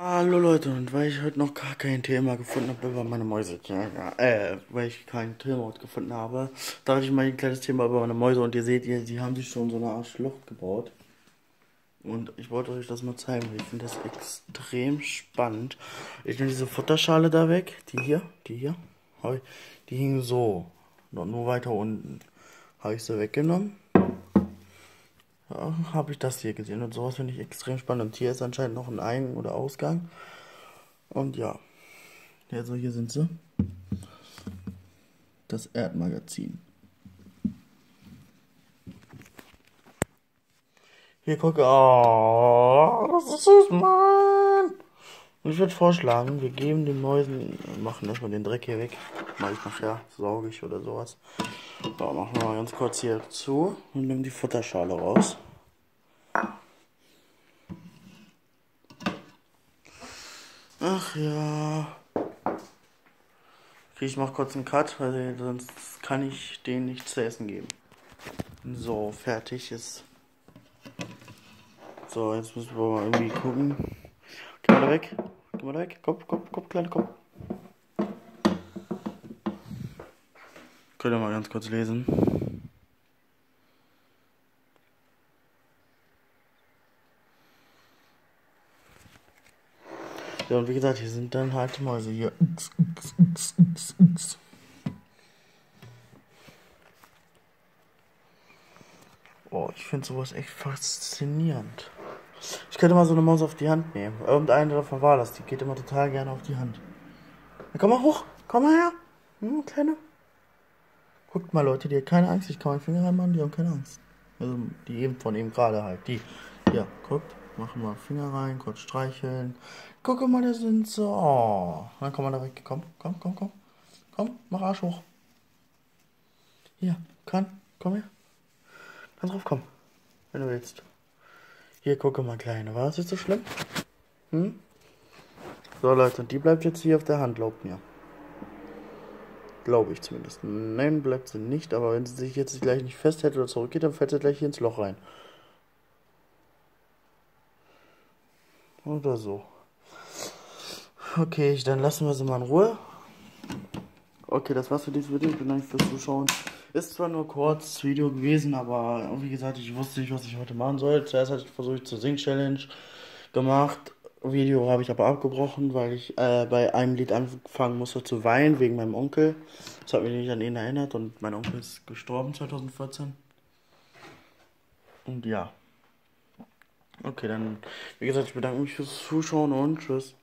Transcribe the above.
Hallo Leute, und weil ich heute noch gar kein Thema gefunden habe über meine Mäuse, weil ich kein Thema heute gefunden habe, dachte ich mal ein kleines Thema über meine Mäuse und ihr seht, die haben sich schon so eine Art Schlucht gebaut. Und ich wollte euch das mal zeigen, weil ich finde das extrem spannend. Ich nehme diese Futterschale da weg, die hier, die hing so, nur weiter unten. Habe ich sie weggenommen, ja, habe ich das hier gesehen und sowas finde ich extrem spannend. Und hier ist anscheinend noch ein Ein- oder Ausgang. Und ja. Also hier sind sie. Das Erdmagazin. Hier gucke. Oh, das ist süß, Mann. Und ich würde vorschlagen, wir geben den Mäusen, machen erstmal den Dreck hier weg. Mache ich nachher, sauge ich oder sowas. So, machen wir mal ganz kurz hier zu und nehmen die Futterschale raus. Ach ja. Okay, ich mache kurz einen Cut, weil sonst kann ich denen nichts zu essen geben. So, fertig ist. So, jetzt müssen wir mal irgendwie gucken. Geh mal da weg. Geh mal da weg. Komm, komm, komm, Kleine, komm. Könnt ihr mal ganz kurz lesen. Ja, und wie gesagt, hier sind dann halt die Mäuse hier. Oh, ich finde sowas echt faszinierend. Ich könnte mal so eine Maus auf die Hand nehmen. Irgendeine davon war das. Die geht immer total gerne auf die Hand. Ja, komm mal hoch. Komm mal her. Kleine. Guckt mal, Leute, die hat keine Angst. Ich kann meinen Finger reinmachen, die haben keine Angst. Also, die eben von eben gerade halt. Die. Ja, guckt. Machen wir Finger rein, kurz streicheln. Guck mal, da sind sie. Oh. Dann komm mal da weg. Komm, komm, komm, komm. Komm, mach Arsch hoch. Hier, komm her. Kannst drauf kommen, wenn du willst. Hier, gucke mal, Kleine. War das jetzt so schlimm? Hm? So, Leute, und die bleibt jetzt hier auf der Hand, glaubt mir. Glaube ich zumindest. Nein, bleibt sie nicht, aber wenn sie sich jetzt gleich nicht festhält oder zurückgeht, dann fällt sie gleich hier ins Loch rein. Oder so. Okay, dann lassen wir sie mal in Ruhe. Okay, das war's für dieses Video. Ich bedanke mich fürs Zuschauen. Ist zwar nur kurz das Video gewesen, aber wie gesagt, ich wusste nicht, was ich heute machen soll. Zuerst hatte ich versucht zur Sing-Challenge gemacht. Video habe ich aber abgebrochen, weil ich bei einem Lied anfangen musste zu weinen wegen meinem Onkel. Das hat mich nicht an ihn erinnert und mein Onkel ist gestorben 2014. Und ja. Okay, dann, wie gesagt, ich bedanke mich fürs Zuschauen und tschüss.